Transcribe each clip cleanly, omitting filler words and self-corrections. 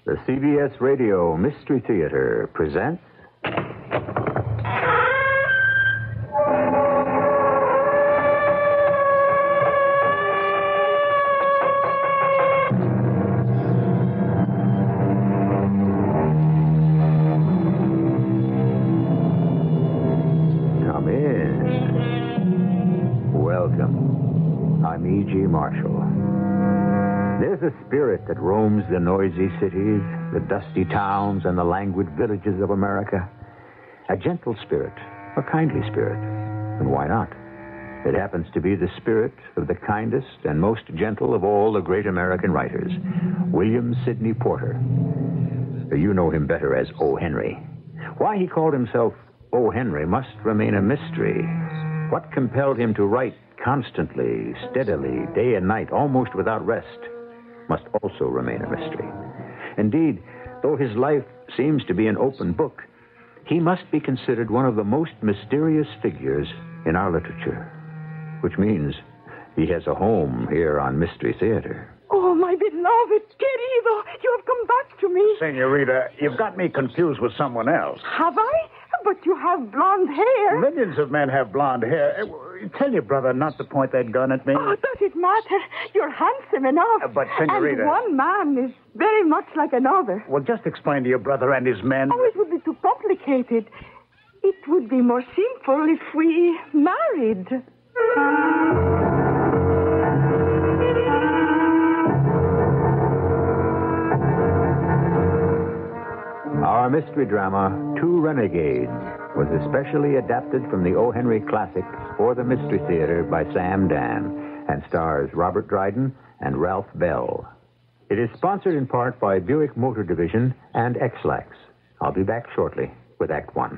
The CBS Radio Mystery Theater presents... Come in. Welcome. I'm E.G. Marshall. There's a spirit that roams the noisy cities, the dusty towns, and the languid villages of America. A gentle spirit, a kindly spirit. And why not? It happens to be the spirit of the kindest and most gentle of all the great American writers, William Sidney Porter. You know him better as O. Henry. Why he called himself O. Henry must remain a mystery. What compelled him to write constantly, steadily, day and night, almost without rest, must also remain a mystery. Indeed, though his life seems to be an open book, he must be considered one of the most mysterious figures in our literature, which means he has a home here on Mystery Theater. Oh, my beloved, querido, you have come back to me. Senorita, you've got me confused with someone else. Have I? But you have blonde hair. Millions of men have blonde hair. Tell your brother not to point that gun at me. Oh, does it matter? You're handsome enough. But, senorita... And one man is very much like another. Well, just explain to your brother and his men... Oh, it would be too complicated. It would be more simple if we married. Our mystery drama, Two Renegades, was especially adapted from the O. Henry classic for the Mystery Theater by Sam Dan and stars Robert Dryden and Ralph Bell. It is sponsored in part by Buick Motor Division and X-Lax. I'll be back shortly with Act One.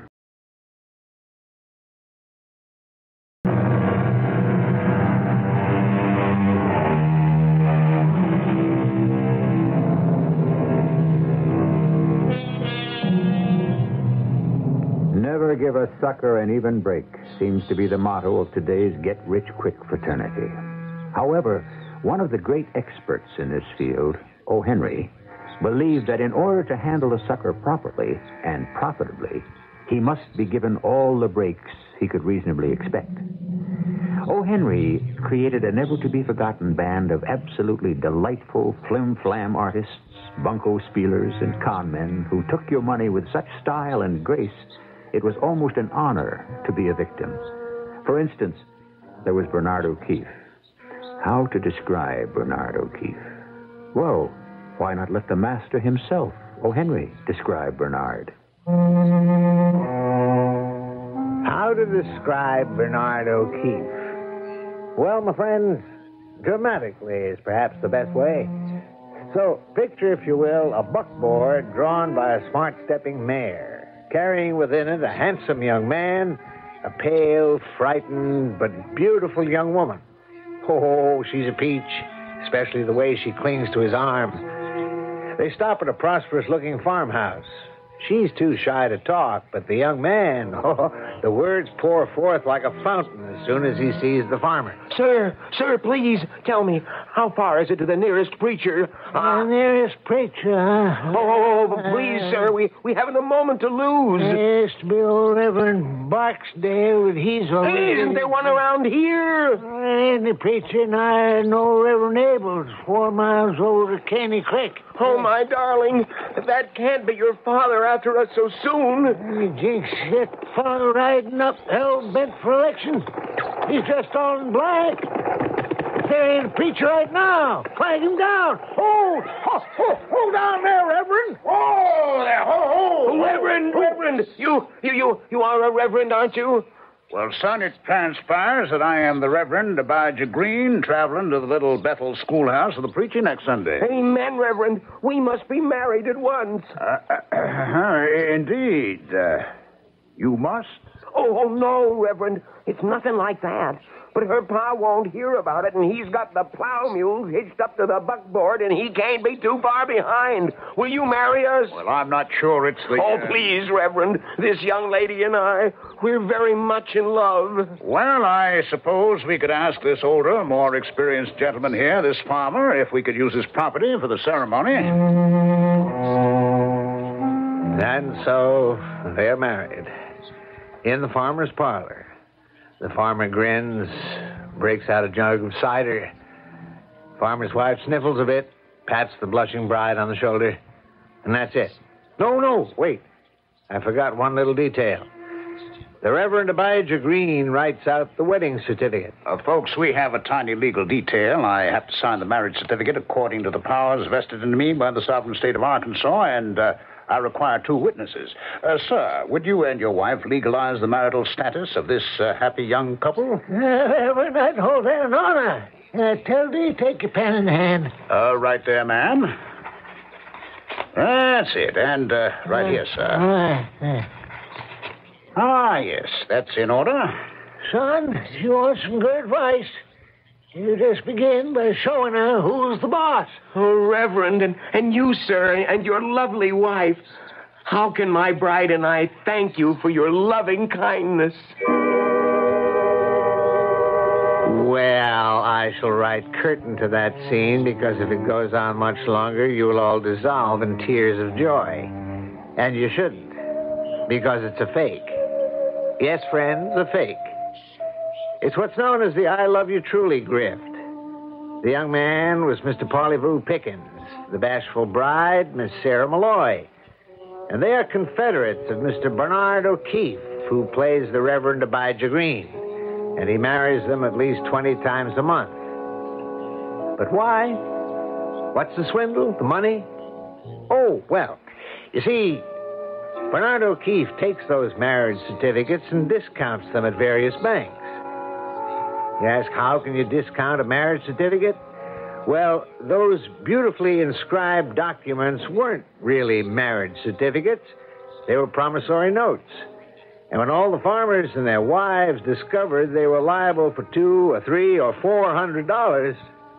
Never give a sucker an even break seems to be the motto of today's get-rich-quick fraternity. However, one of the great experts in this field, O. Henry, believed that in order to handle a sucker properly and profitably, he must be given all the breaks he could reasonably expect. O. Henry created a never-to-be-forgotten band of absolutely delightful flim-flam artists, bunco spielers, and con men who took your money with such style and grace it was almost an honor to be a victim. For instance, there was Bernard O'Keefe. How to describe Bernard O'Keefe? Well, why not let the master himself, O. Henry, describe Bernard? How to describe Bernard O'Keefe? Well, my friends, dramatically is perhaps the best way. So, picture, if you will, a buckboard drawn by a smart-stepping mare, carrying within it a handsome young man, a pale, frightened, but beautiful young woman. Oh, she's a peach, especially the way she clings to his arm. They stop at a prosperous-looking farmhouse. She's too shy to talk, but the young man, the words pour forth like a fountain as soon as he sees the farmer. Sir, please tell me, how far is it to the nearest preacher? The nearest preacher, huh? Oh, please, sir, we haven't a moment to lose. Yes, to be old Reverend Barksdale, but he's already... Isn't there one around here? Ain't the preacher and I know Reverend Abel's 4 miles over to Caney Creek. Oh, my darling, that can't be your father after us so soon. You jinx, that father riding up, hell-bent for election. He's dressed all in black. There ain't a preacher right now. Flag him down. Hold down there, Reverend. Oh, there, Reverend. You are a reverend, aren't you? Well, son, it transpires that I am the Reverend Abijah Green, traveling to the little Bethel schoolhouse of the preacher next Sunday. Amen, Reverend. We must be married at once. Indeed. You must? Oh, no, Reverend. It's nothing like that. But her pa won't hear about it, and he's got the plow mule hitched up to the buckboard, and he can't be too far behind. Will you marry us? Well, I'm not sure it's the... Oh, please, Reverend. This young lady and I, we're very much in love. Well, I suppose we could ask this older, more experienced gentleman here, this farmer, if we could use his property for the ceremony. And so they're married in the farmer's parlor. The farmer grins, breaks out a jug of cider. Farmer's wife sniffles a bit, pats the blushing bride on the shoulder, and that's it. No, wait. I forgot one little detail. The Reverend Abijah Green writes out the wedding certificate. Folks, we have a tiny legal detail. I have to sign the marriage certificate according to the powers vested in me by the sovereign state of Arkansas, and I require 2 witnesses. Sir, would you and your wife legalize the marital status of this happy young couple? Reverend, I'd hold that in honor. Tell thee, take your pen in hand. Right there, ma'am. That's it. And right here, sir. Ah, yes, that's in order. Son, if you want some good advice, you just begin by showing her who's the boss. Oh, Reverend, and you, sir, and your lovely wife. How can my bride and I thank you for your loving kindness? Well, I shall write curtain to that scene because if it goes on much longer, you'll all dissolve in tears of joy. And you shouldn't, because it's a fake. Yes, friends, a fake. It's what's known as the I Love You Truly grift. The young man was Mr. Parleyvoo Pickens, the bashful bride, Miss Sarah Malloy. And they are confederates of Mr. Bernard O'Keefe, who plays the Reverend Abijah Green. And he marries them at least 20 times a month. But why? What's the swindle? The money? Oh, well, you see, Bernard O'Keefe takes those marriage certificates and discounts them at various banks. You ask, how can you discount a marriage certificate? Well, those beautifully inscribed documents weren't really marriage certificates. They were promissory notes. And when all the farmers and their wives discovered they were liable for $200 or $300 or $400,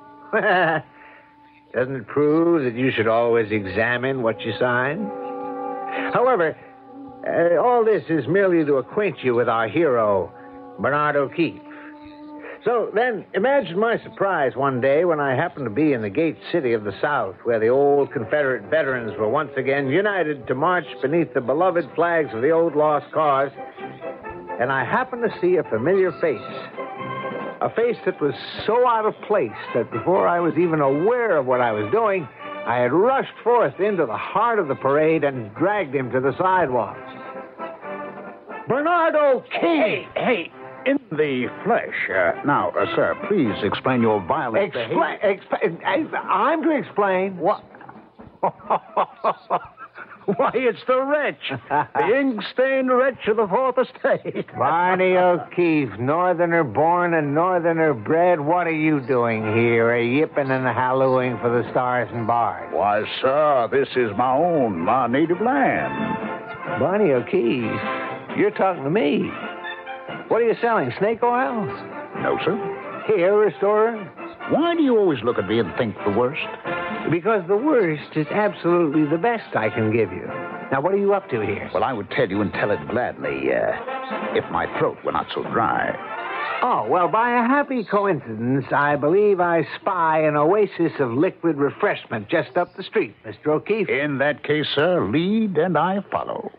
doesn't it prove that you should always examine what you sign? However, all this is merely to acquaint you with our hero, Bernard O'Keefe. So then, imagine my surprise one day when I happened to be in the gate city of the South, where the old Confederate veterans were once again united to march beneath the beloved flags of the old lost cause, and I happened to see a familiar face. A face that was so out of place that before I was even aware of what I was doing, I had rushed forth into the heart of the parade and dragged him to the sidewalk. Bernard O'Keefe! Hey, in the flesh. Now, sir, please explain your violent behavior. I'm to explain. What? Why, it's the wretch. The ink-stained wretch of the Fourth Estate. Barney O'Keefe, northerner born and northerner bred. What are you doing here, yipping and hallooing for the stars and bars? Why, sir, this is my native land. Barney O'Keefe, you're talking to me. What are you selling, snake oils? No, sir. Hair restorer? Why do you always look at me and think the worst? Because the worst is absolutely the best I can give you. Now, what are you up to here? Well, I would tell you and tell it gladly, if my throat were not so dry. Oh, well, by a happy coincidence, I believe I spy an oasis of liquid refreshment just up the street, Mr. O'Keefe. In that case, sir, lead and I follow.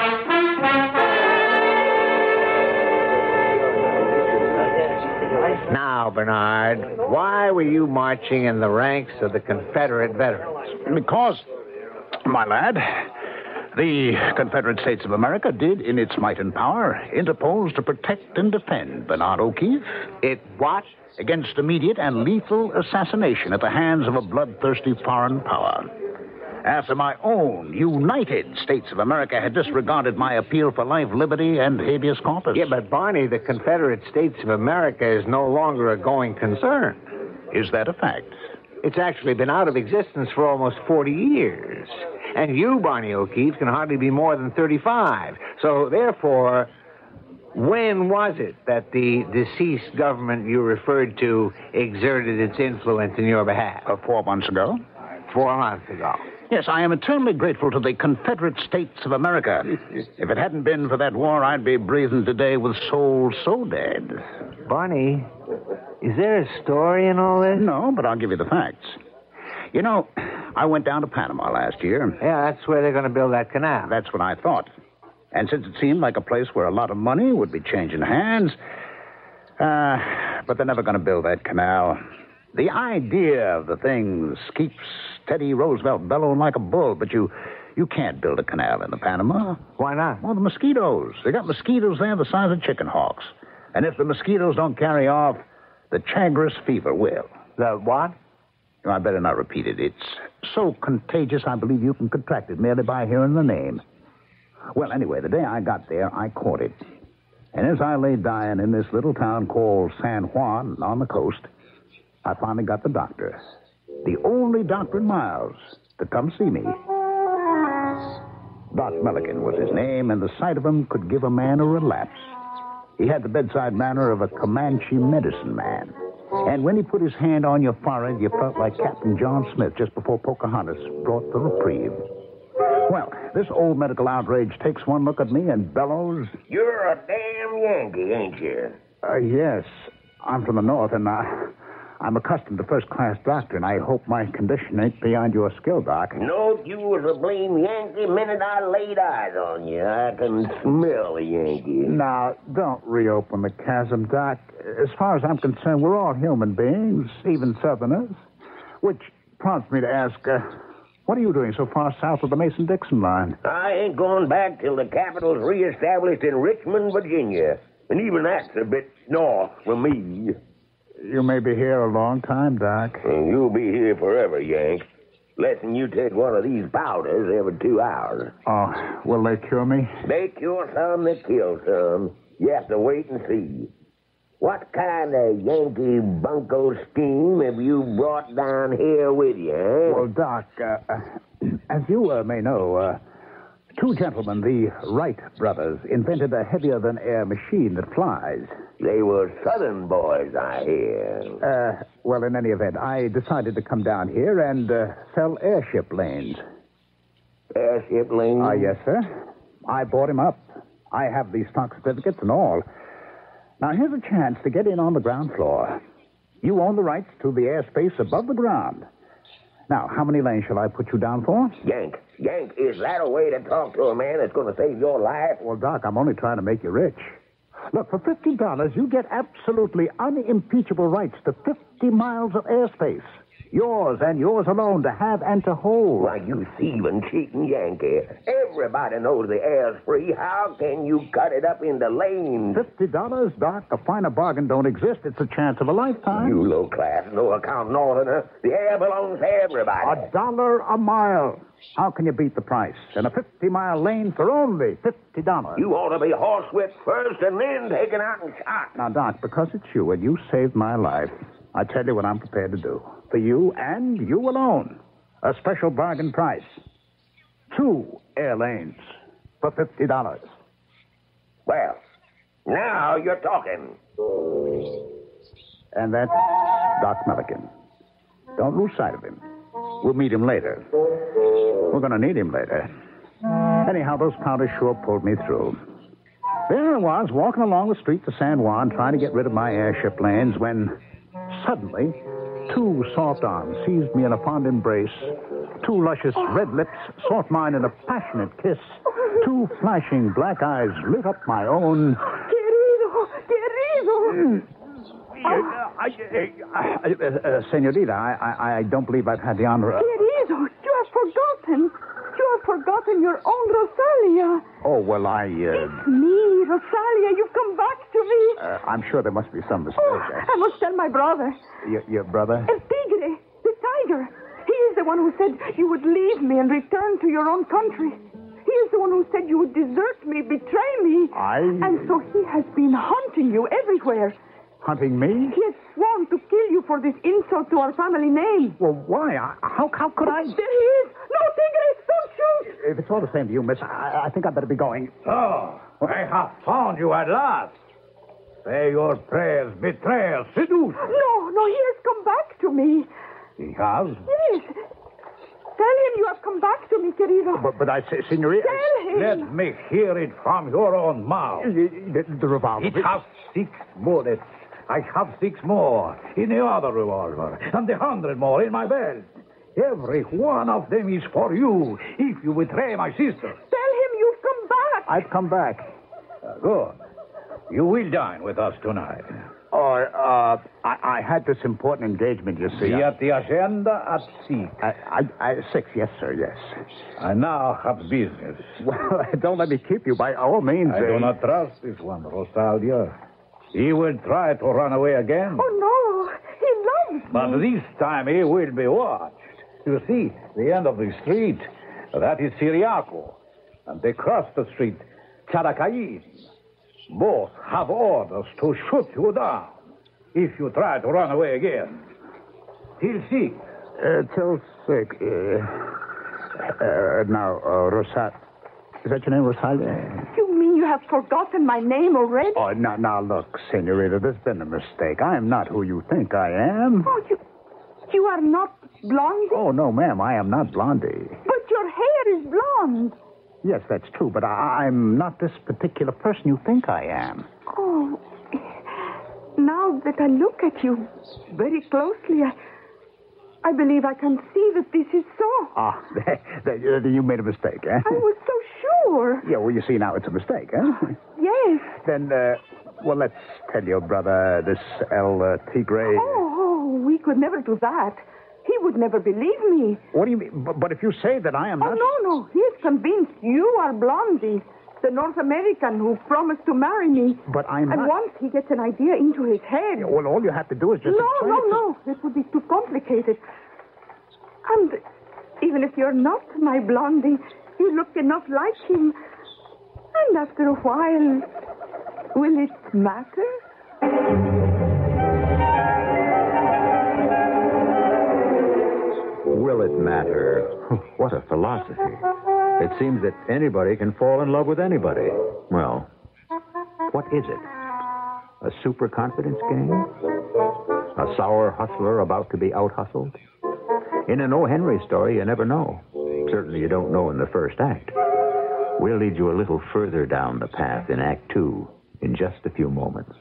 Now, Bernard, why were you marching in the ranks of the Confederate veterans? Because, my lad, the Confederate States of America did, in its might and power, interpose to protect and defend Bernard O'Keefe. It what? Against immediate and lethal assassination at the hands of a bloodthirsty foreign power. After my own United States of America had disregarded my appeal for life, liberty, and habeas corpus. Yeah, but Barney, the Confederate States of America is no longer a going concern. Is that a fact? It's actually been out of existence for almost 40 years. And you, Barney O'Keefe, can hardly be more than 35. So, therefore, When was it that the deceased government you referred to exerted its influence in your behalf? 4 months ago. 4 months ago. Yes, I am eternally grateful to the Confederate States of America. If it hadn't been for that war, I'd be breathing today with souls so dead. Barney, is there a story in all this? No, but I'll give you the facts. You know, I went down to Panama last year. Yeah, that's where they're going to build that canal. That's what I thought. And since it seemed like a place where a lot of money would be changing hands, but they're never going to build that canal. The idea of the thing keeps Teddy Roosevelt bellowing like a bull, but you can't build a canal in the Panama. Why not? Well, the mosquitoes. They got mosquitoes there the size of chicken hawks. And if the mosquitoes don't carry off, the Chagres fever will. The what? I better not repeat it. It's so contagious, I believe you can contract it merely by hearing the name. Well, anyway, the day I got there, I caught it. And as I lay dying in this little town called San Juan on the coast, I finally got the doctor. The only doctor in miles to come see me. Doc Milliken was his name, and the sight of him could give a man a relapse. He had the bedside manner of a Comanche medicine man. And when he put his hand on your forehead, you felt like Captain John Smith just before Pocahontas brought the reprieve. Well, this old medical outrage takes one look at me and bellows. You're a damn Yankee, ain't you? Yes. I'm from the North, and I'm accustomed to first-class doctoring. I hope my condition ain't beyond your skill, Doc. No, you was a blame Yankee minute I laid eyes on you. I can smell a Yankee. Now, don't reopen the chasm, Doc. As far as I'm concerned, we're all human beings, even Southerners. Which prompts me to ask, what are you doing so far south of the Mason-Dixon line? I ain't going back till the capital's reestablished in Richmond, Virginia. And even that's a bit north for me. You may be here a long time, Doc. And you'll be here forever, Yank. Less'n you take one of these powders every 2 hours. Oh, will they cure me? They cure some, they kill some. You have to wait and see. What kind of Yankee bunco scheme have you brought down here with you, eh? Well, Doc, as you may know, two gentlemen, the Wright brothers, invented a heavier-than-air machine that flies. They were Southern boys, I hear. Well, in any event, I decided to come down here and sell airship lanes. Airship lanes? Yes, sir. I bought him up. I have these stock certificates and all. Now, here's a chance to get in on the ground floor. You own the rights to the airspace above the ground. Now, how many lanes shall I put you down for? Yank, is that a way to talk to a man that's going to save your life? Well, Doc, I'm only trying to make you rich. Look, for $50, you get absolutely unimpeachable rights to 50 miles of airspace. Yours and yours alone to have and to hold. Why, you thieving, cheating Yankee. Everybody knows the air's free. How can you cut it up into lanes? $50, Doc? A finer bargain don't exist. It's a chance of a lifetime. You low-class, no-account northerner. The air belongs to everybody. $1 a mile. How can you beat the price? In a 50-mile lane for only $50. You ought to be horsewhipped first and then taken out and shot. Now, Doc, because it's you and you saved my life, I tell you what I'm prepared to do. For you and you alone. A special bargain price. 2 air lanes for $50. Well, now you're talking. And that's Doc Milliken. Don't lose sight of him. We'll meet him later. We're going to need him later. Anyhow, those powders sure pulled me through. There I was, walking along the street to San Juan, trying to get rid of my airship lanes, when suddenly 2 soft arms seized me in a fond embrace. 2 luscious red lips sought mine in a passionate kiss. 2 flashing black eyes lit up my own. Querido! Senorita, I don't believe I've had the honor of... Querido, you have forgotten. You have forgotten your own Rosalia. Oh, well, It's me, Rosalia. You've come back to me. I'm sure there must be some mistake. I must tell my brother. Your brother? El Tigre, the tiger. He is the one who said you would leave me and return to your own country. He is the one who said you would desert me, betray me. And so he has been hunting you everywhere. Hunting me? He has sworn to kill you for this insult to our family name. Well, why? How could I? There he is. No, Tigre, don't shoot. if it's all the same to you, miss, I think I'd better be going. Oh, I have found you at last. Say your prayers, betrayal, seduce. No, he has come back to me. He has? Yes. Tell him you have come back to me, querido. But I say, Senorita... Tell him. Let me hear it from your own mouth. The revolver... It has 6 bullets. I have 6 more in the other revolver, and 100 more in my belt. Every one of them is for you, if you betray my sister. Tell him you've come back. I've come back. Good. You will dine with us tonight. I had this important engagement, you see. See at the agenda at 6. 6, yes, sir, yes. I now have business. Well, don't let me keep you by all means. I do not trust this one, Rosalia. He will try to run away again. Oh, no. He loves me. But this time he will be watched. You see, the end of the street, that is Siriaco. And across the street, Characayin. Both have orders to shoot you down if you try to run away again. Till 6. Till 6. Now, Rosat. Is that your name, Rosalia? You mean you have forgotten my name already? Oh, now, look, Senorita, there's been a mistake. I am not who you think I am. Oh, you are not Blondie? Oh, no, ma'am, I am not Blondie. But your hair is blonde. Yes, that's true, but I'm not this particular person you think I am. Oh, now that I look at you very closely, I believe I can see that this is so. You made a mistake, eh? I was so sure. Yeah, well, you see, now it's a mistake, eh? Yes. Then, let's tell your brother, this El Tigre... Oh, we could never do that. He would never believe me. What do you mean? But if you say that I am not... Oh, no. He is convinced you are Blondie, the North American who promised to marry me. But I'm not... And once he gets an idea into his head... Yeah, well, all you have to do is just... No. It would be too complicated. And even if you're not my Blondie, you look enough like him. And after a while, will it matter? Will it matter? What a philosophy. It seems that anybody can fall in love with anybody. Well, what is it? A super confidence game? A sour hustler about to be out-hustled? In an O. Henry story, you never know. Certainly you don't know in the first act. We'll lead you a little further down the path in Act 2 in just a few moments.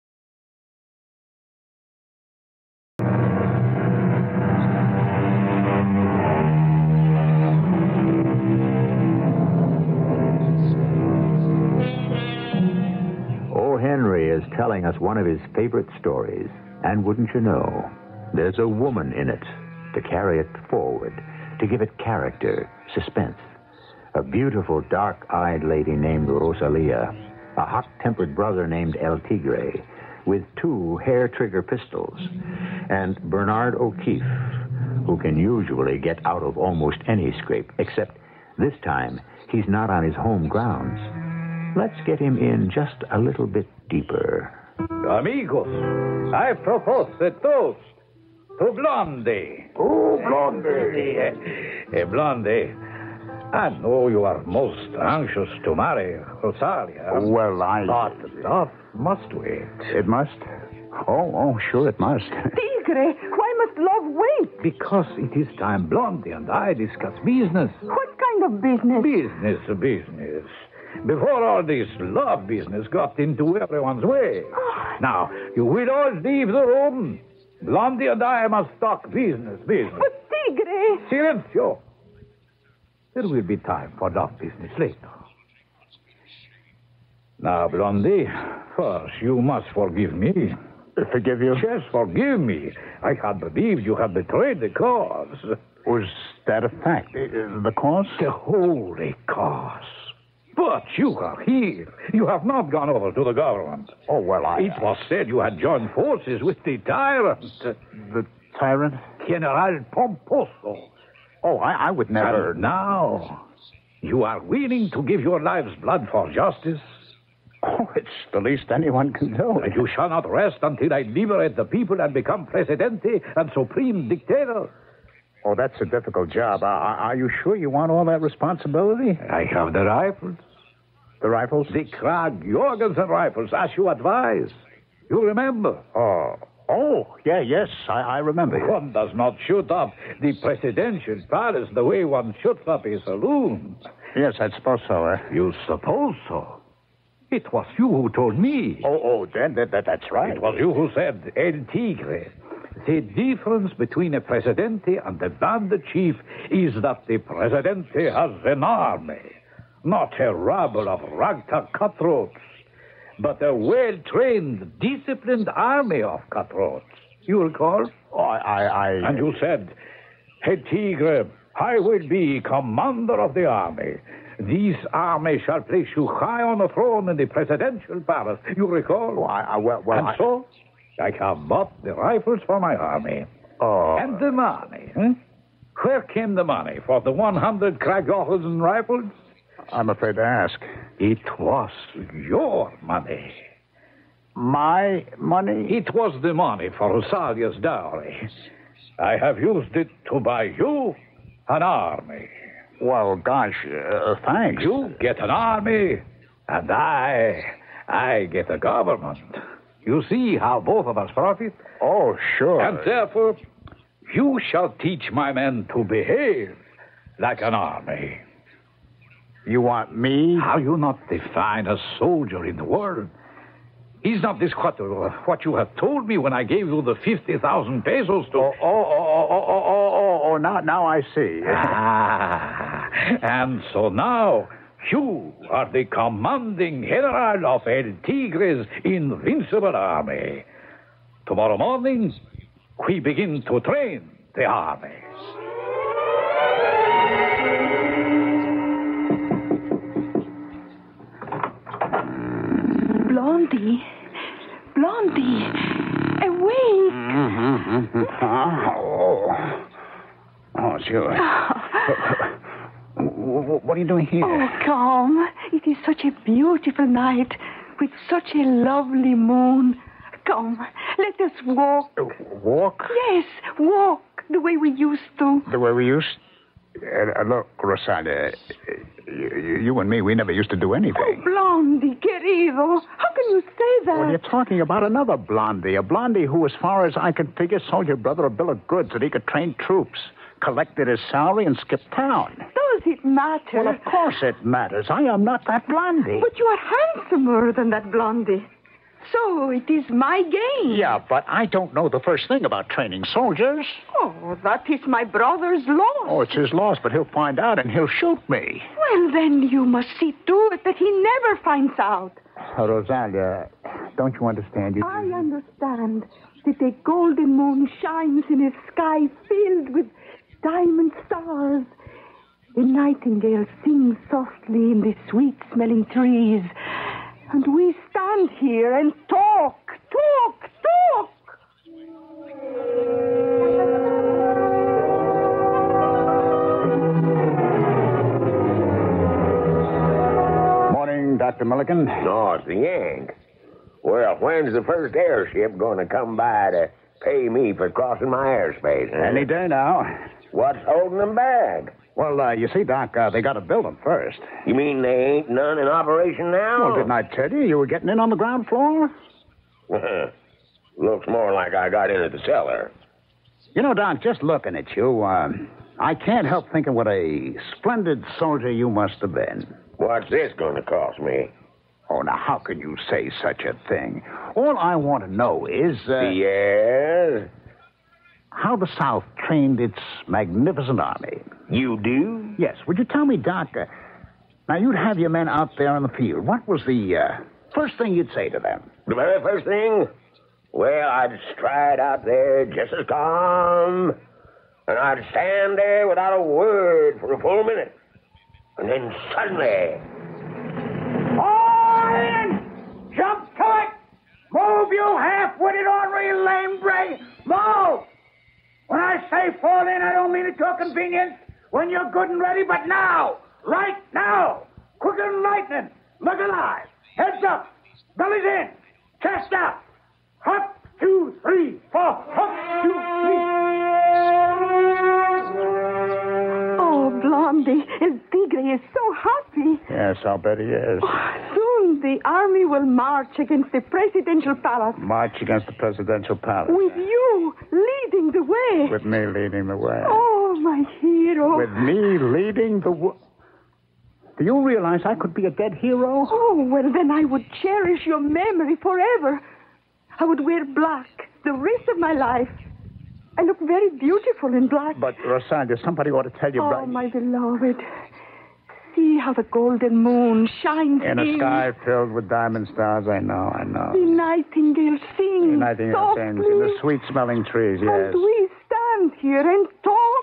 O. Henry is telling us one of his favorite stories. And wouldn't you know, there's a woman in it to carry it forward, to give it character, suspense. A beautiful, dark-eyed lady named Rosalia, a hot-tempered brother named El Tigre, with 2 hair-trigger pistols, and Bernard O'Keefe, who can usually get out of almost any scrape, except this time he's not on his home grounds. Let's get him in just a little bit deeper. Amigos, I propose a toast to Blondie. Oh, Blondie. Blondie, I know you are most anxious to marry Rosalia. Well, But love must wait. It must? Oh, sure it must. Tigre, why must love wait? Because it is time Blondie and I discuss business. What kind of business? Business. Before all this love business got into everyone's way. Now, you will all leave the room. Blondie and I must talk business. But Tigre... Silencio. There will be time for love business later. Now, Blondie, first you must forgive me. Forgive you? Yes, forgive me. I had believed you had betrayed the cause. Was that a fact? The cause? The holy cause. But you are here. You have not gone over to the government. Oh, well, It was said you had joined forces with the tyrant. The tyrant? General Pomposo. Oh, I would never... And now, you are willing to give your lives blood for justice? Oh, it's the least anyone can do. And you shall not rest until I liberate the people and become Presidente and Supreme Dictator. Oh, that's a difficult job. Are you sure you want all that responsibility? I have the rifles. The rifles? The Krag Jorgensen rifles, as you advised. You remember? Yes, I remember. One does not shoot up the presidential palace the way one shoots up a saloon. Yes, I suppose so. You suppose so? It was you who told me. Then that's right. It was you who said, El Tigre. The difference between a presidente and a band chief is that the presidente has an army, not a rabble of ragtag cutthroats, but a well-trained, disciplined army of cutthroats. You recall? And you said, El Tigre, I will be commander of the army. This army shall place you high on the throne in the presidential palace. You recall? So, I have bought the rifles for my army. And the money. Where came the money for the 100 Krag-Jorgensen rifles? I'm afraid to ask. It was your money. My money? It was the money for Rosalia's dowry. I have used it to buy you an army. Well, gosh, thanks. You get an army, and I get a government. You see how both of us profit? Oh, sure. And therefore, you shall teach my men to behave like an army. You want me? Are you not the finest soldier in the world? Is not this what you have told me when I gave you the 50,000 pesos to... Now I see. And so now, you are the commanding general of El Tigre's invincible army. Tomorrow morning, we begin to train the army. Blondie, awake. It's you. What are you doing here? Oh, come. It is such a beautiful night with such a lovely moon. Come, let us walk. Walk? Yes, walk the way we used to. The way we used? Look, Rosalia, you and me, we never used to do anything. Oh, Blondie, querido, how can you say that? Well, you're talking about another Blondie, a Blondie who, as far as I could figure, sold your brother a bill of goods that he could train troops, collected his salary, and skipped town. Does it matter? Well, of course it matters. I am not that Blondie. But you are handsomer than that Blondie. So it is my game. Yeah, but I don't know the first thing about training soldiers. Oh, that is my brother's loss. Oh, it's his loss, but he'll find out and he'll shoot me. Well, then you must see to it that he never finds out. Rosalia, don't you understand? I understand that a golden moon shines in a sky filled with diamond stars. A nightingale sings softly in the sweet-smelling trees. And we stand here and talk. Morning, Dr. Milligan. No, it's the Yank. Well, when's the first airship going to come by to pay me for crossing my airspace? Huh? Any day now. What's holding them back? Well, you see, Doc, they got to build them first. You mean they ain't none in operation now? Well, didn't I tell you? You were getting in on the ground floor? Looks more like I got in at the cellar. You know, Doc, just looking at you, I can't help thinking what a splendid soldier you must have been. What's this going to cost me? Oh, now, how can you say such a thing? All I want to know is... Yes? How the South trained its magnificent army. You do? Yes. Would you tell me, Doc, now you'd have your men out there in the field. What was the first thing you'd say to them? The very first thing? Well, I'd stride out there just as calm, and I'd stand there without a word for a full minute. And then suddenly... All in! Jump to it! Move, you half-witted ornery lame brain! Move! When I say fall in, I don't mean it to a convenience. When you're good and ready, but now! Right now! Quicker than lightning! Look alive! Heads up! Bellies in! Chest out! Hop, 2, 3, 4! Hop, 2, 3... Blondie. El Tigre is so happy. Yes, I'll bet he is. Soon the army will march against the presidential palace. March against the presidential palace. With you leading the way. With me leading the way. Oh, my hero. With me leading the way. Do you realize I could be a dead hero? Oh, well, then I would cherish your memory forever. I would wear black the rest of my life. I look very beautiful in black. But, Rosalia, somebody ought to tell you... Oh, my beloved. See how the golden moon shines in a sky filled with diamond stars. I know. The nightingale sings. The nightingale sings in the sweet-smelling trees, yes. And we stand here and talk.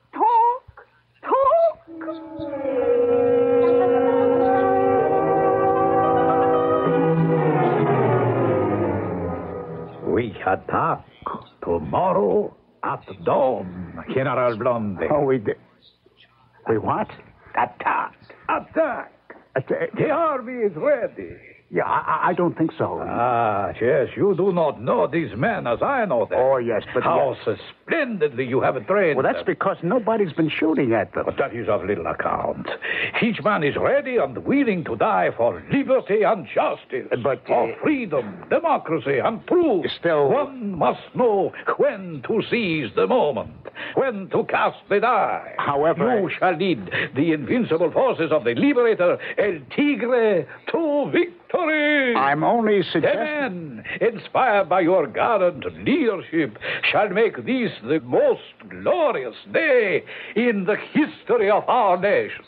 We attack tomorrow at dawn, General Blondie. Oh, we did. We what? Attack. The army is ready. Yeah, I don't think so. Ah, yes, you do not know these men as I know them. Oh, yes, but... How splendidly you have trained Well, that's them. because nobody's been shooting at them. But that is of little account. Each man is ready and willing to die for liberty and justice. But... for freedom, democracy, and truth. Still... One must know when to seize the moment, when to cast the die. However... You shall lead the invincible forces of the liberator El Tigre to victory. I'm only suggesting... The men, inspired by your gallant leadership, shall make this the most glorious day in the history of our nation.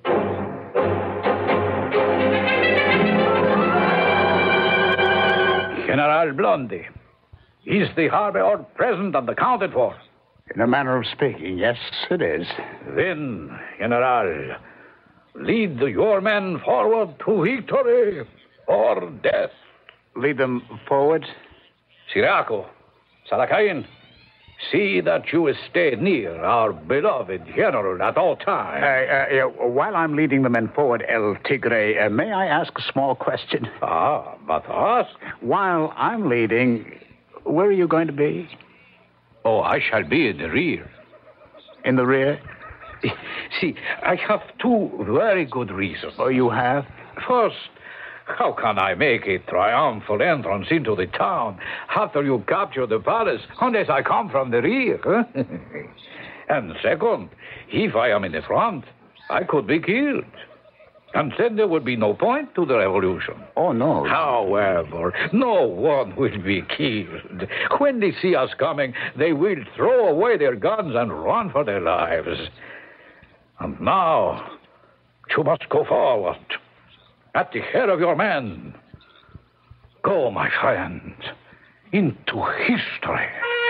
General Blondie, is the harbor all present and accounted for? In a manner of speaking, yes, it is. Then, General, lead your men forward to victory or death. Lead them forward? Siriaco, Salakain, see that you stay near our beloved general at all times. While I'm leading the men forward, El Tigre, may I ask a small question? But ask. While I'm leading, where are you going to be? Oh, I shall be in the rear. In the rear? See, I have two very good reasons. Oh, you have? First, how can I make a triumphal entrance into the town after you capture the palace unless I come from the rear? Huh? And second, if I am in the front, I could be killed. And then there would be no point to the revolution. Oh, no. However, no one will be killed. When they see us coming, they will throw away their guns and run for their lives. And now, you must go forward. At the head of your men. Go, my friend, into history.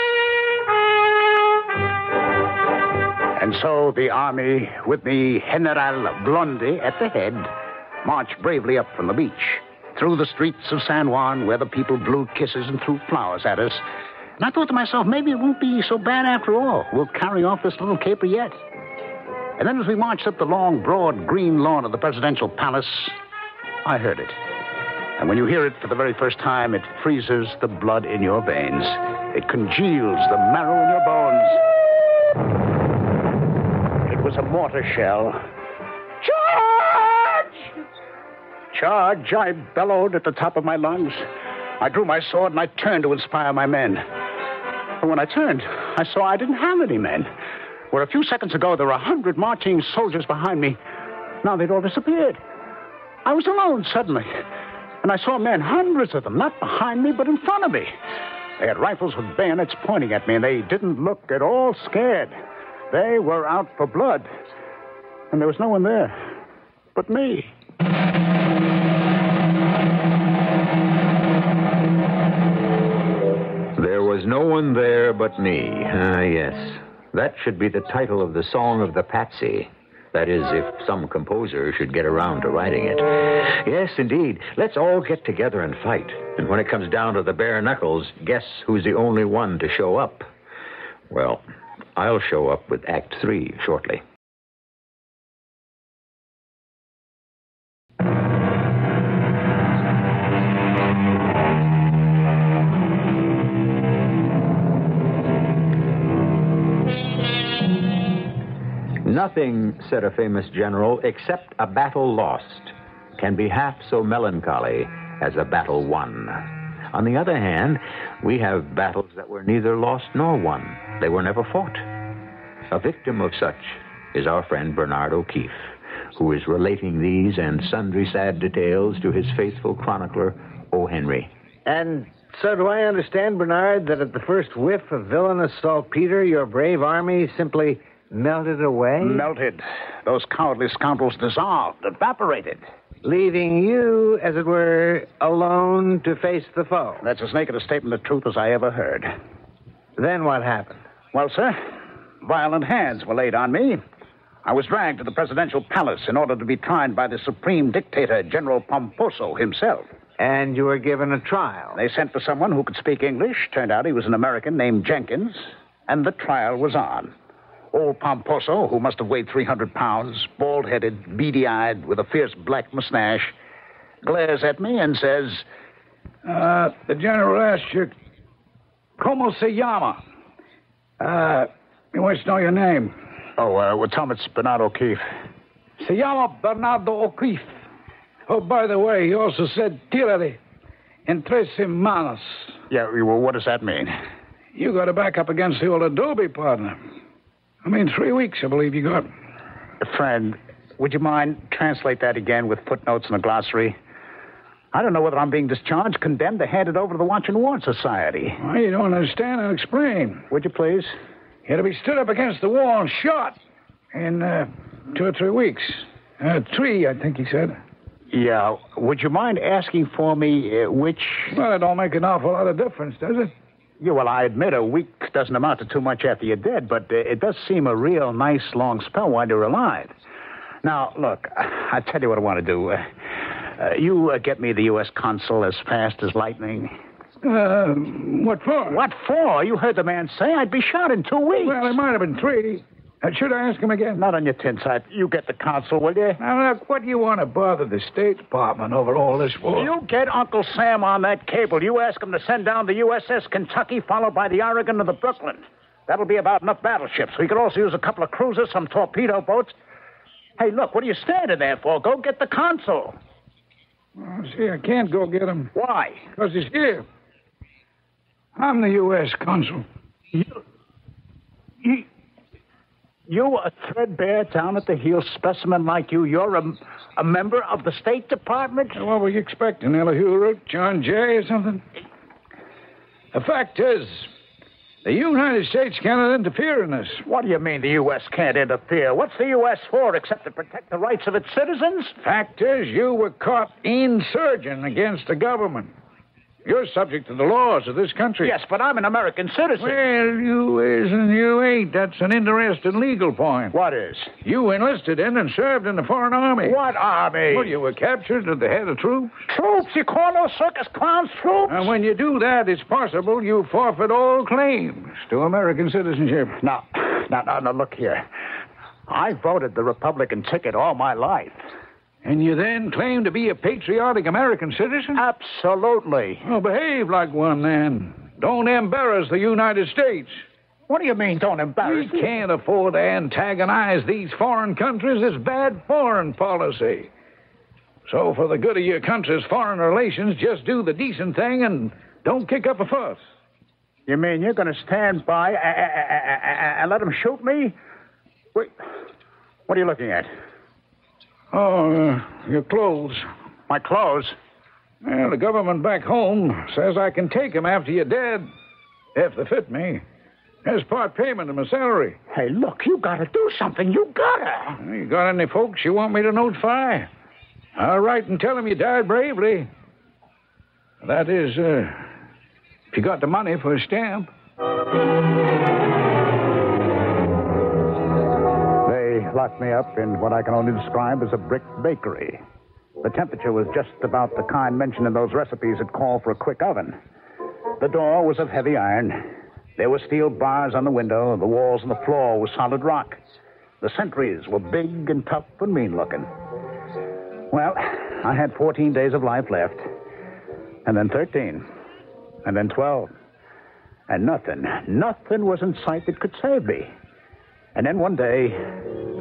And so the army, with the General Blondie at the head, marched bravely up from the beach, through the streets of San Juan, where the people blew kisses and threw flowers at us. And I thought to myself, maybe it won't be so bad after all. We'll carry off this little caper yet. And then as we marched up the long, broad, green lawn of the presidential palace, I heard it. And when you hear it for the very first time, it freezes the blood in your veins. It congeals the marrow in your bones. It was a mortar shell. Charge! Charge, I bellowed at the top of my lungs. I drew my sword and I turned to inspire my men. But when I turned, I saw I didn't have any men. Where a few seconds ago there were 100 marching soldiers behind me, now they'd all disappeared. I was alone suddenly, and I saw men, hundreds of them, not behind me, but in front of me. They had rifles with bayonets pointing at me, and they didn't look at all scared. They were out for blood, and there was no one there but me. There was no one there but me. Ah, yes. That should be the title of the Song of the Patsy. That is, if some composer should get around to writing it. Yes, indeed. Let's all get together and fight. And when it comes down to the bare knuckles, guess who's the only one to show up? Well, I'll show up with Act 3 shortly. Nothing, said a famous general, except a battle lost, can be half so melancholy as a battle won. On the other hand, we have battles that were neither lost nor won. They were never fought. A victim of such is our friend Bernard O'Keefe, who is relating these and sundry sad details to his faithful chronicler, O. Henry. And so do I understand, Bernard, that at the first whiff of villainous saltpeter, your brave army simply melted away? Melted. Those cowardly scoundrels dissolved, evaporated. Leaving you, as it were, alone to face the foe. That's as naked a statement of truth as I ever heard. Then what happened? Well, sir, violent hands were laid on me. I was dragged to the presidential palace in order to be tried by the supreme dictator, General Pomposo himself. And you were given a trial. They sent for someone who could speak English. Turned out he was an American named Jenkins. And the trial was on. Old Pomposo, who must have weighed 300 pounds, bald-headed, beady-eyed, with a fierce black mustache, glares at me and says, The general asked you, ¿Cómo se llama? He wants to know your name. Well, tell him it's Bernard O'Keefe. Se llama Bernardo O'Keefe. Oh, by the way, he also said, tírale en 3 semanas. Yeah, well, what does that mean? You got to back up against the old Adobe partner. 3 weeks, I believe you got. Friend, would you mind translate that again with footnotes and a glossary? I don't know whether I'm being discharged, condemned, or handed over to the Watch and Ward Society. Well, you don't understand. I'll explain. Would you please? You're to be stood up against the wall and shot in 2 or 3 weeks. 3, I think he said. Yeah. Would you mind asking for me which... Well, it don't make an awful lot of difference, does it? Yeah, well, I admit a week doesn't amount to too much after you're dead, but it does seem a real nice long spell while you're alive. Now, look, I tell you what I want to do. You get me the U.S. consul as fast as lightning. What for? What for? You heard the man say I'd be shot in 2 weeks. Well, it might have been 3. Should I ask him again? Not on your tin side. You get the consul, will you? Now, look, what do you want to bother the State Department over all this for? You get Uncle Sam on that cable. You ask him to send down the USS Kentucky, followed by the Oregon and the Brooklyn. That'll be about enough battleships. We could also use a couple of cruisers, some torpedo boats. Hey, look, what are you standing there for? Go get the consul. Oh, see, I can't go get him. Why? Because he's here. I'm the U.S. consul. You a threadbare, down at the heel specimen like you. You're a member of the State Department? What were you expecting, Elihu Root, John Jay, or something? The fact is, the United States cannot interfere in this. What do you mean the U.S. can't interfere? What's the U.S. for except to protect the rights of its citizens? Fact is, you were caught insurging against the government. You're subject to the laws of this country. Yes, but I'm an American citizen. Well, you is and you ain't. That's an interesting legal point. What is? You enlisted in and served in the foreign army. What army? Well, you were captured at the head of troops. Troops? You call those circus clowns troops? And when you do that, it's possible you forfeit all claims to American citizenship. Now, look here. I voted the Republican ticket all my life. And you then claim to be a patriotic American citizen? Absolutely. Well, behave like one, then. Don't embarrass the United States. What do you mean, don't embarrass? We can't afford to antagonize these foreign countries. It's bad foreign policy. So for the good of your country's foreign relations, just do the decent thing and don't kick up a fuss. You mean you're going to stand by and let them shoot me? Wait, what are you looking at? Oh, your clothes. My clothes? Well, the government back home says I can take them after you're dead, if they fit me. As part payment of my salary. Hey, look, you gotta do something. You gotta. You got any folks you want me to notify? I'll write and tell them you died bravely. That is, if you got the money for a stamp. Locked me up in what I can only describe as a brick bakery. The temperature was just about the kind mentioned in those recipes that call for a quick oven. The door was of heavy iron. There were steel bars on the window. The walls and the floor were solid rock. The sentries were big and tough and mean-looking. Well, I had 14 days of life left. And then 13. And then 12. And nothing was in sight that could save me. And then one day,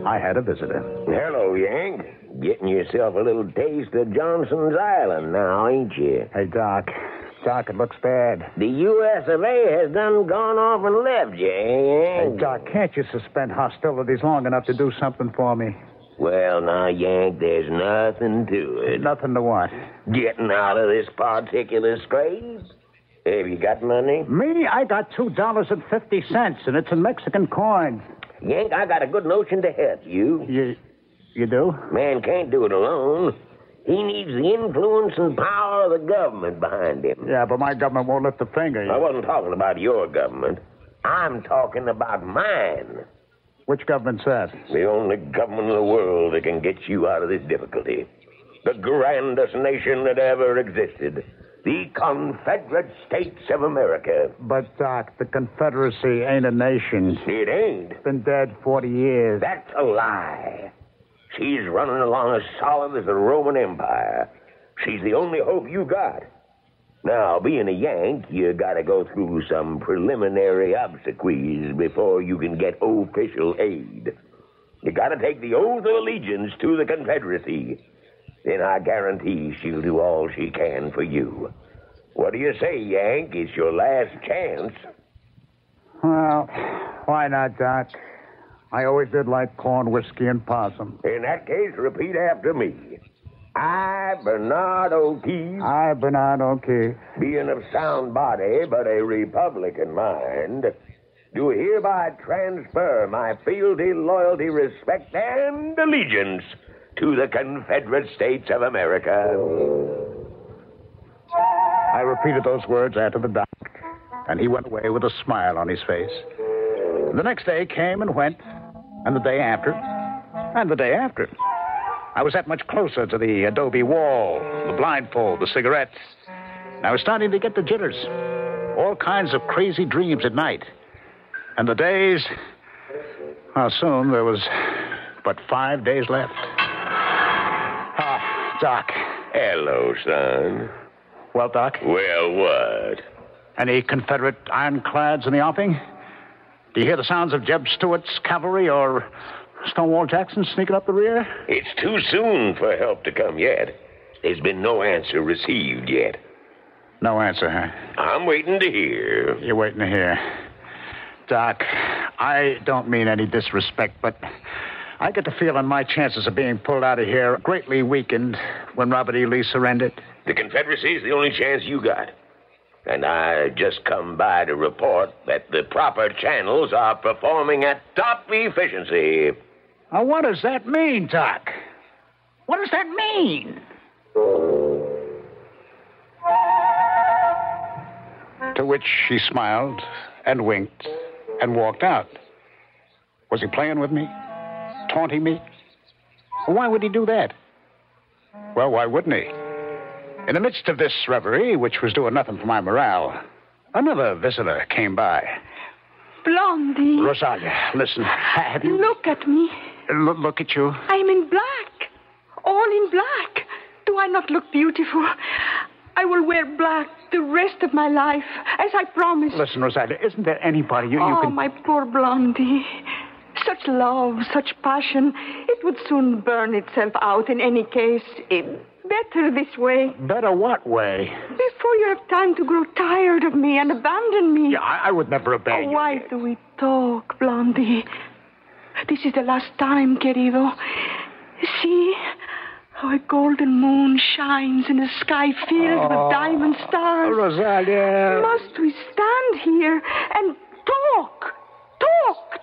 I had a visitor. Hello, Yank. Getting yourself a little taste of Johnson's Island now, ain't you? Hey, Doc. Doc, it looks bad. The U.S. of A. has done gone off and left you, eh, Yank? Hey, Doc, can't you suspend hostilities long enough to do something for me? Well, now, Yank, there's nothing to it. Nothing to what? Getting out of this particular scrape? Have you got money? Me? I got $2.50, and it's in Mexican coins. Yank, I got a good notion to help you. You do? Man can't do it alone. He needs the influence and power of the government behind him. Yeah, but my government won't lift a finger. I wasn't talking about your government. I'm talking about mine. Which government's that? The only government in the world that can get you out of this difficulty. The grandest nation that ever existed. The Confederate States of America. But, Doc, the Confederacy ain't a nation. It ain't. It's been dead 40 years. That's a lie. She's running along as solid as the Roman Empire. She's the only hope you got. Now, being a Yank, you gotta go through some preliminary obsequies before you can get official aid. You gotta take the oath of allegiance to the Confederacy. Then I guarantee she'll do all she can for you. What do you say, Yank? It's your last chance. Well, why not, Doc? I always did like corn, whiskey, and possum. In that case, repeat after me. I, Bernard O'Keefe. I, Bernard O'Keefe. Being of sound body, but a Republican mind, do hereby transfer my fealty, loyalty, respect, and allegiance to the Confederate States of America. I repeated those words after the Doc, and he went away with a smile on his face. The next day came and went, and the day after, and the day after. I was that much closer to the adobe wall, the blindfold, the cigarettes. And I was starting to get the jitters. All kinds of crazy dreams at night. And the days, well, soon there was but 5 days left. Ah, Doc. Hello, son. Well, Doc? Well, what? Any Confederate ironclads in the offing? Do you hear the sounds of Jeb Stuart's cavalry or Stonewall Jackson sneaking up the rear? It's too soon for help to come yet. There's been no answer received yet. No answer, huh? I'm waiting to hear. You're waiting to hear. Doc, I don't mean any disrespect, but I get the feeling my chances of being pulled out of here greatly weakened when Robert E. Lee surrendered. The Confederacy's the only chance you got. And I just come by to report that the proper channels are performing at top efficiency. Now, what does that mean, Doc? What does that mean? To which he smiled and winked and walked out. Was he playing with me? Taunting me? Why would he do that? Well, why wouldn't he? In the midst of this reverie, which was doing nothing for my morale, another visitor came by. Blondie. Rosalia, listen. Have you... Look at me. Look at you. I'm in black. All in black. Do I not look beautiful? I will wear black the rest of my life, as I promised. Listen, Rosalia, isn't there anybody you Oh, can... my poor Blondie. Such love, such passion, it would soon burn itself out in any case. Better this way. Better what way? Before you have time to grow tired of me and abandon me. Yeah, I would never abandon you. Why do we talk, Blondie? This is the last time, querido. See how a golden moon shines in a sky filled with diamond stars. Rosalia. Must we stand here and talk? Talk!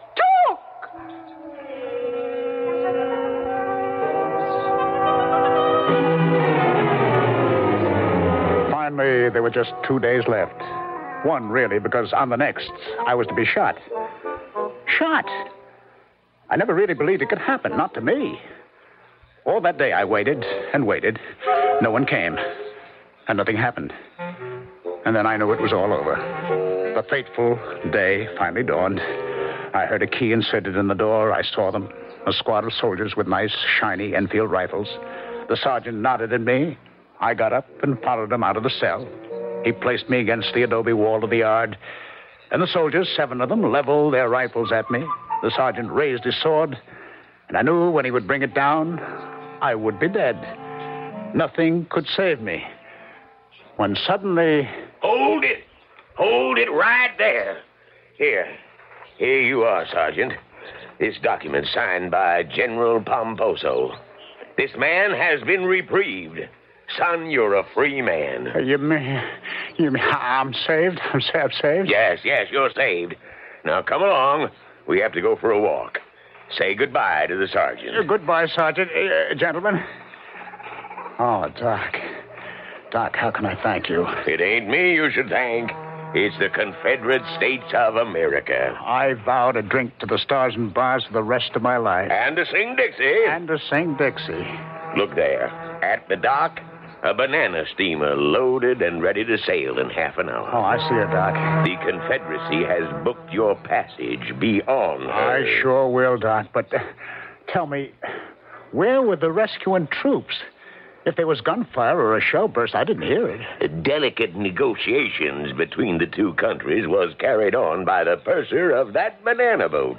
Finally, there were just 2 days left. One, really, because on the next, I was to be shot. Shot? I never really believed it could happen, not to me. All that day I waited and waited. No one came. And nothing happened. And then I knew it was all over. The fateful day finally dawned. I heard a key inserted in the door. I saw them. A squad of soldiers with nice, shiny Enfield rifles. The sergeant nodded at me. I got up and followed him out of the cell. He placed me against the adobe wall of the yard. And the soldiers, 7 of them, leveled their rifles at me. The sergeant raised his sword. And I knew when he would bring it down, I would be dead. Nothing could save me. When suddenly... Hold it. Hold it right there. Here you are, Sergeant. This document signed by General Pomposo. This man has been reprieved. Son, you're a free man. You mean I'm saved? I'm saved? Yes, you're saved. Now, come along. We have to go for a walk. Say goodbye to the sergeant. Goodbye, Sergeant. Gentlemen. Oh, Doc. Doc, how can I thank you? It ain't me you should thank. It's the Confederate States of America. I vow to drink to the stars and bars for the rest of my life. And to sing Dixie. Look there. At the dock, a banana steamer loaded and ready to sail in half an hour. Oh, I see it, Doc. The Confederacy has booked your passage. Be on her. I sure will, Doc. But tell me, where were the rescuing troops? If there was gunfire or a shell burst, I didn't hear it. Delicate negotiations between the two countries was carried on by the purser of that banana boat.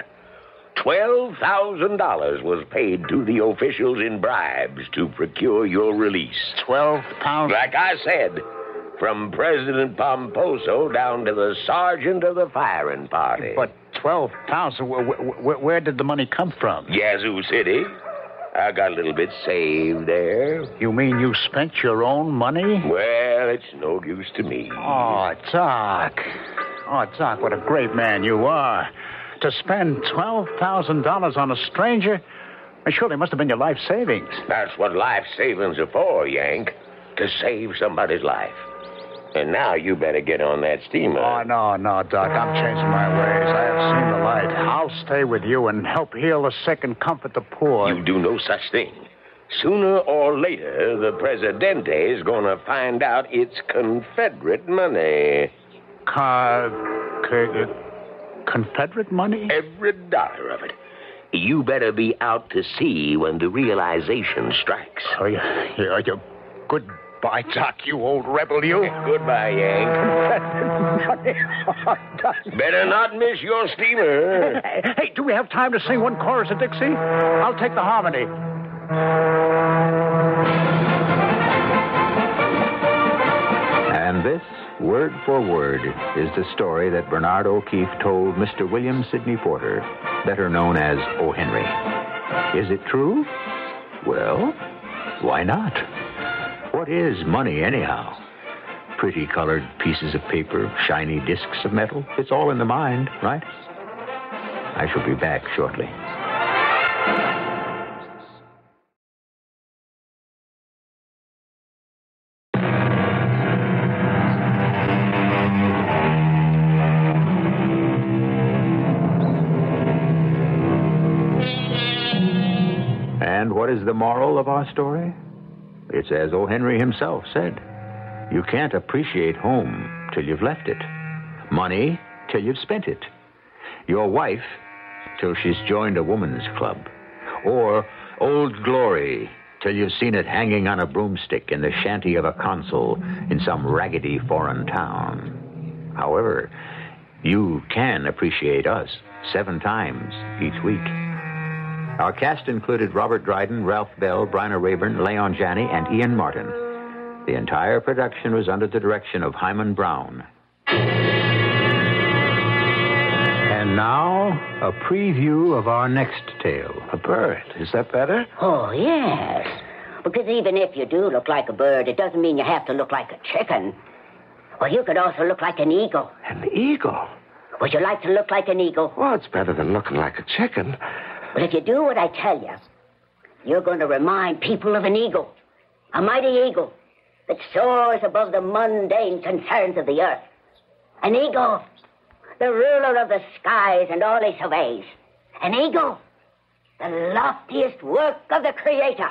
$12,000 was paid to the officials in bribes to procure your release. 12 pounds? Like I said, from President Pomposo down to the sergeant of the firing party. But 12,000, where did the money come from? Yazoo City. I got a little bit saved there. You mean you spent your own money? Well, it's no use to me. Oh, Doc. Oh, Doc, what a great man you are. To spend $12,000 on a stranger, it surely must have been your life savings. That's what life savings are for, Yank. To save somebody's life. And now you better get on that steamer. Oh, no, Doc. I'm changing my ways. I have seen the light. I'll stay with you and help heal the sick and comfort the poor. You do no such thing. Sooner or later, the Presidente is going to find out it's Confederate money. Confederate money? Every dollar of it. You better be out to sea when the realization strikes. Oh, you're goodbye, Doc, you old rebel, you. Goodbye, Yank. Better not miss your steamer. Hey, do we have time to sing one chorus of Dixie? I'll take the harmony. And this, word for word, is the story that Bernard O'Keefe told Mr. William Sidney Porter, better known as O. Henry. Is it true? Well, why not? What is money, anyhow? Pretty colored pieces of paper, shiny discs of metal. It's all in the mind, right? I shall be back shortly. And what is the moral of our story? It's as O. Henry himself said. You can't appreciate home till you've left it. Money till you've spent it. Your wife till she's joined a woman's club. Or Old Glory till you've seen it hanging on a broomstick in the shanty of a consul in some raggedy foreign town. However, you can appreciate us 7 times each week. Our cast included Robert Dryden, Ralph Bell, Bryna Rayburn, Leon Janney, and Ian Martin. The entire production was under the direction of Hyman Brown. And now, a preview of our next tale. A bird. Is that better? Oh, yes. Because even if you do look like a bird, it doesn't mean you have to look like a chicken. Or you could also look like an eagle. An eagle? Would you like to look like an eagle? Well, it's better than looking like a chicken. Well, if you do what I tell you, you're going to remind people of an eagle. A mighty eagle that soars above the mundane concerns of the earth. An eagle, the ruler of the skies and all he surveys. An eagle, the loftiest work of the Creator.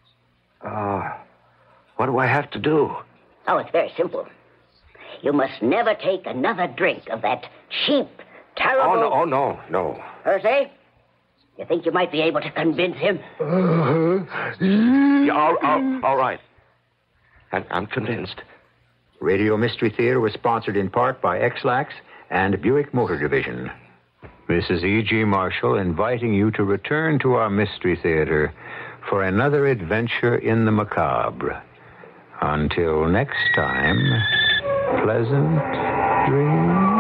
What do I have to do? Oh, it's very simple. You must never take another drink of that cheap, terrible... Oh, no. Percy, you think you might be able to convince him? All right. I'm convinced. Radio Mystery Theater was sponsored in part by X-Lax and Buick Motor Division. This is E.G. Marshall inviting you to return to our Mystery Theater for another adventure in the macabre. Until next time, pleasant dreams.